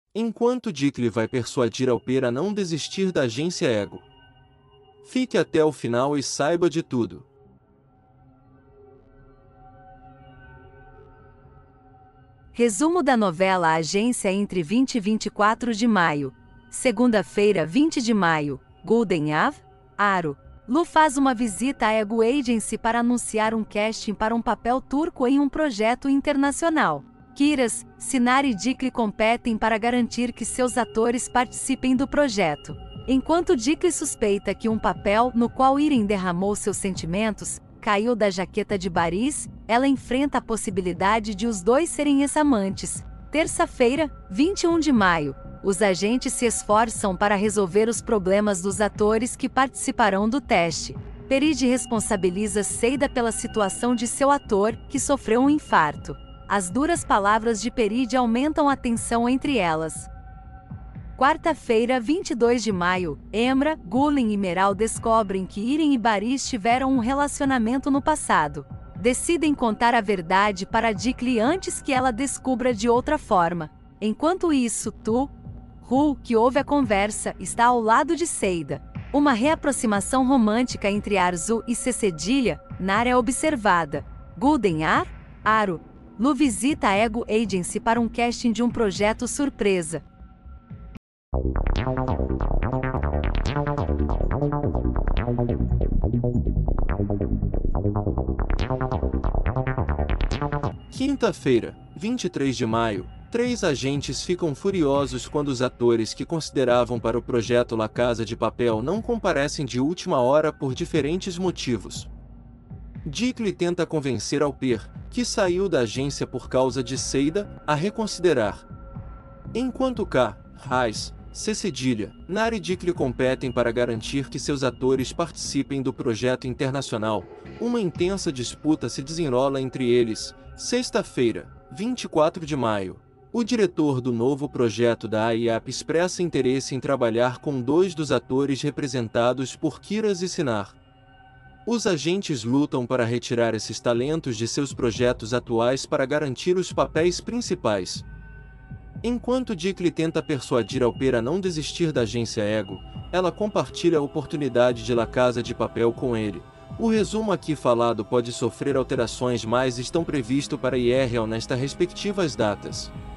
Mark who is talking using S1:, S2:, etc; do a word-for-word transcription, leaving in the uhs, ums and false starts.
S1: enquanto Dickly vai persuadir Alper a não desistir da agência Ego. Fique até o final e saiba de tudo.
S2: Resumo da novela Agência entre vinte e vinte e quatro de maio. Segunda-feira, vinte de maio, Golden Ave, Aro. Lu faz uma visita à Ego Agency para anunciar um casting para um papel turco em um projeto internacional. Kiras, Sinar e Dickly competem para garantir que seus atores participem do projeto. Enquanto Dickly suspeita que um papel no qual Irene derramou seus sentimentos caiu da jaqueta de Baris, ela enfrenta a possibilidade de os dois serem ex-amantes. Terça-feira, vinte e um de maio, os agentes se esforçam para resolver os problemas dos atores que participarão do teste. Peride responsabiliza Seida pela situação de seu ator, que sofreu um infarto. As duras palavras de Peride aumentam a tensão entre elas. Quarta-feira, vinte e dois de maio, Emra, Gulen e Meral descobrem que Irene e Baris tiveram um relacionamento no passado. Decidem contar a verdade para Dickly antes que ela descubra de outra forma. Enquanto isso, Tu, Ru, que ouve a conversa, está ao lado de Seida. Uma reaproximação romântica entre Arzu e Cecedilha, Nara é observada. Golden Ar, Aro. Lu visita a Ego Agency para um casting de um projeto surpresa.
S1: Quinta-feira, vinte e três de maio, três agentes ficam furiosos quando os atores que consideravam para o projeto La Casa de Papel não comparecem de última hora por diferentes motivos. Dickly tenta convencer Alper, que saiu da agência por causa de Seida, a reconsiderar. Enquanto K, Raiz, Cecedilha, Nara e Dickly competem para garantir que seus atores participem do projeto internacional, uma intensa disputa se desenrola entre eles. Sexta-feira, vinte e quatro de maio, o diretor do novo projeto da I A P expressa interesse em trabalhar com dois dos atores representados por Kiras e Sinar. Os agentes lutam para retirar esses talentos de seus projetos atuais para garantir os papéis principais. Enquanto Dickly tenta persuadir Alper a não desistir da agência Ego, ela compartilha a oportunidade de La Casa de Papel com ele. O resumo aqui falado pode sofrer alterações, mas estão previsto para I R L nesta respectivas datas.